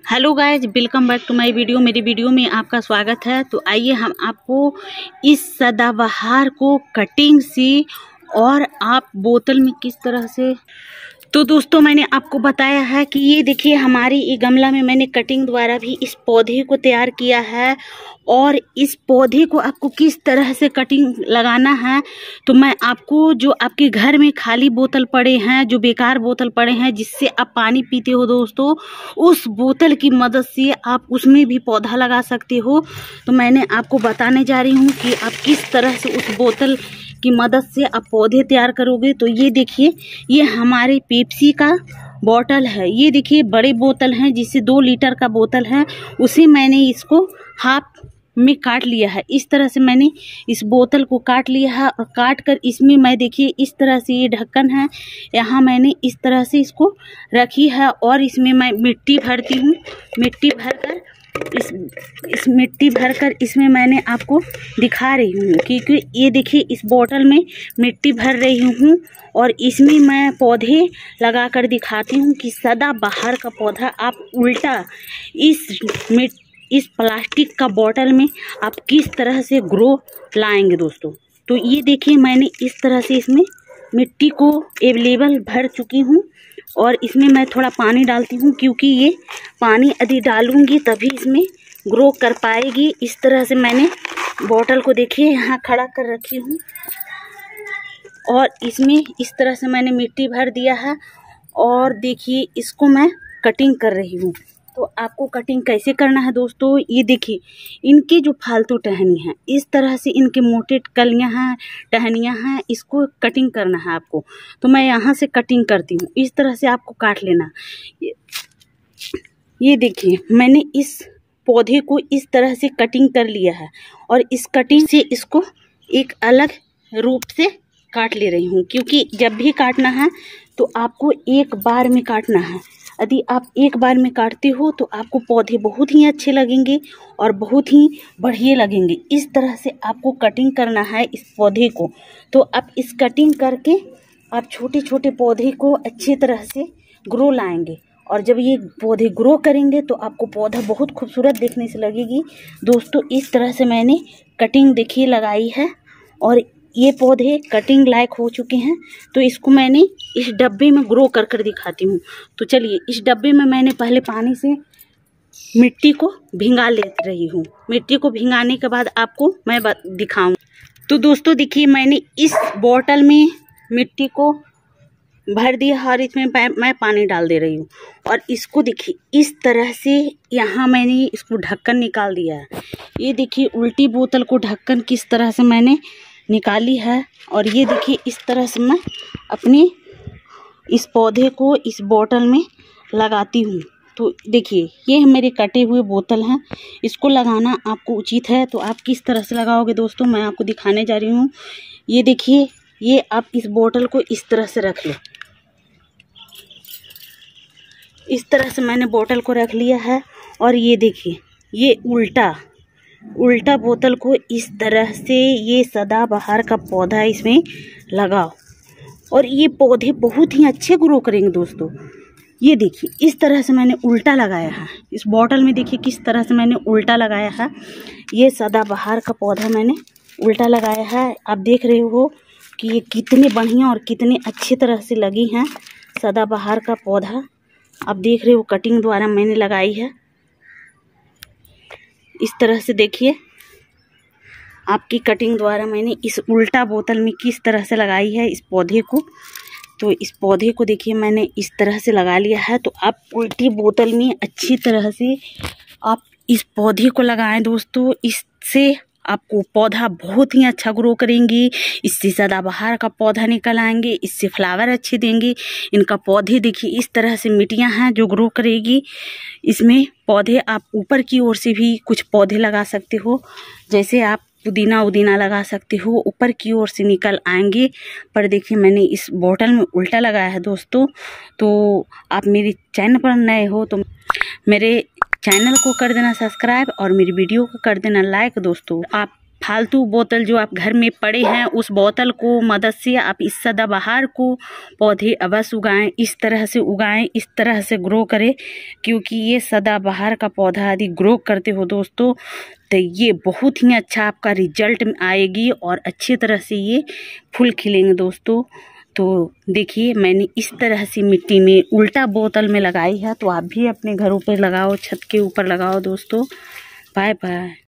Hello guys, welcome back to my video. मेरी video में आपका स्वागत है। तो आइए हम आपको इस सदाबहार को कटिंग से और आप बोतल में किस तरह से, तो दोस्तों मैंने आपको बताया है कि ये देखिए हमारी ये गमला में मैंने कटिंग द्वारा भी इस पौधे को तैयार किया है। और इस पौधे को आपको किस तरह से कटिंग लगाना है, तो मैं आपको जो आपके घर में खाली बोतल पड़े हैं, जो बेकार बोतल पड़े हैं जिससे आप पानी पीते हो दोस्तों, उस बोतल की मदद से आप उसमें भी पौधा लगा सकते हो। तो मैंने आपको बताने जा रही हूँ कि आप किस तरह से उस बोतल की मदद से आप पौधे तैयार करोगे। तो ये देखिए, ये हमारे पेप्सी का बोतल है। ये देखिए बड़े बोतल हैं, जिससे 2 लीटर का बोतल है, उसे मैंने इसको हाफ में काट लिया है। इस तरह से मैंने इस बोतल को काट लिया है और काट कर इसमें मैं देखिए इस तरह से ये ढक्कन है, यहाँ मैंने इस तरह से इसको रखी है। और इसमें मैं मिट्टी भरती हूँ। मिट्टी भरकर इस मिट्टी भरकर इसमें मैंने आपको दिखा रही हूँ, क्योंकि ये देखिए इस बोतल में मिट्टी भर रही हूँ और इसमें मैं पौधे लगा कर दिखाती हूँ कि सदाबहार का पौधा आप उल्टा इस प्लास्टिक का बोतल में आप किस तरह से ग्रो लाएंगे दोस्तों। तो ये देखिए मैंने इस तरह से इसमें मिट्टी को अवेलेबल भर चुकी हूँ और इसमें मैं थोड़ा पानी डालती हूँ, क्योंकि ये पानी यदि डालूंगी तभी इसमें ग्रो कर पाएगी। इस तरह से मैंने बोतल को देखिए यहाँ खड़ा कर रखी हूँ और इसमें इस तरह से मैंने मिट्टी भर दिया है। और देखिए इसको मैं कटिंग कर रही हूँ। तो आपको कटिंग कैसे करना है दोस्तों, ये देखिए इनकी जो फालतू टहनी है, इस तरह से इनके मोटे कलियां हैं, टहनियां हैं, इसको कटिंग करना है आपको। तो मैं यहाँ से कटिंग करती हूँ, इस तरह से आपको काट लेना। ये देखिए मैंने इस पौधे को इस तरह से कटिंग कर लिया है और इस कटिंग से इसको एक अलग रूप से काट ले रही हूँ, क्योंकि जब भी काटना है तो आपको एक बार में काटना है। यदि आप एक बार में काटते हो तो आपको पौधे बहुत ही अच्छे लगेंगे और बहुत ही बढ़िया लगेंगे। इस तरह से आपको कटिंग करना है इस पौधे को। तो आप इस कटिंग करके आप छोटे छोटे पौधे को अच्छी तरह से ग्रो लाएंगे और जब ये पौधे ग्रो करेंगे तो आपको पौधा बहुत खूबसूरत देखने से लगेगी दोस्तों। इस तरह से मैंने कटिंग देखिए लगाई है और ये पौधे कटिंग लायक हो चुके हैं। तो इसको मैंने इस डब्बे में ग्रो कर कर दिखाती हूँ। तो चलिए, इस डब्बे में मैंने पहले पानी से मिट्टी को भिंगा ले रही हूँ। मिट्टी को भिंगाने के बाद आपको मैं दिखाऊँ। तो दोस्तों देखिए मैंने इस बोतल में मिट्टी को भर दिया और इसमें मैं पानी डाल दे रही हूँ और इसको देखिए इस तरह से यहाँ मैंने इसको ढक्कन निकाल दिया है। ये देखिए उल्टी बोतल को ढक्कन किस तरह से मैंने निकाली है। और ये देखिए इस तरह से मैं अपने इस पौधे को इस बोतल में लगाती हूँ। तो देखिए ये मेरे कटे हुए बोतल हैं, इसको लगाना आपको उचित है। तो आप किस तरह से लगाओगे दोस्तों, मैं आपको दिखाने जा रही हूँ। ये देखिए, ये आप इस बोतल को इस तरह से रख लो। इस तरह से मैंने बोतल को रख लिया है और ये देखिए ये उल्टा बोतल को इस तरह से ये सदाबहार का पौधा इसमें लगाओ और ये पौधे बहुत ही अच्छे ग्रो करेंगे दोस्तों। ये देखिए इस तरह से मैंने उल्टा लगाया है इस बोतल में। देखिए किस तरह से मैंने उल्टा लगाया है। ये सदाबहार का पौधा मैंने उल्टा लगाया है। आप देख रहे हो कि ये कितने बढ़िया और कितने अच्छी तरह से लगी हैं सदाबहार का पौधा। आप देख रहे हो कटिंग द्वारा मैंने लगाई है। इस तरह से देखिए आपकी कटिंग द्वारा मैंने इस उल्टा बोतल में किस तरह से लगाई है इस पौधे को। तो इस पौधे को देखिए मैंने इस तरह से लगा लिया है। तो आप उल्टी बोतल में अच्छी तरह से आप इस पौधे को लगाएं दोस्तों। इससे आपको पौधा बहुत ही अच्छा ग्रो करेंगे। इससे सदाबहार का पौधा निकल आएंगे, इससे फ्लावर अच्छे देंगे। इनका पौधे देखिए इस तरह से मिट्टियाँ हैं जो ग्रो करेगी। इसमें पौधे आप ऊपर की ओर से भी कुछ पौधे लगा सकते हो, जैसे आप पुदीना लगा सकते हो, ऊपर की ओर से निकल आएंगे। पर देखिए मैंने इस बोतल में उल्टा लगाया है दोस्तों। तो आप मेरे चैनल पर नए हो तो मेरे चैनल को कर देना सब्सक्राइब और मेरी वीडियो को कर देना लाइक दोस्तों। आप फालतू बोतल जो आप घर में पड़े हैं उस बोतल को मदद से आप इस सदाबहार को पौधे अवश्य उगाएं। इस तरह से उगाएं, इस तरह से ग्रो करें, क्योंकि ये सदाबहार का पौधा यदि ग्रो करते हो दोस्तों तो ये बहुत ही अच्छा आपका रिजल्ट आएगी और अच्छी तरह से ये फूल खिलेंगे दोस्तों। तो देखिए मैंने इस तरह से मिट्टी में उल्टा बोतल में लगाई है, तो आप भी अपने घरों पर लगाओ, छत के ऊपर लगाओ दोस्तों। Bye bye.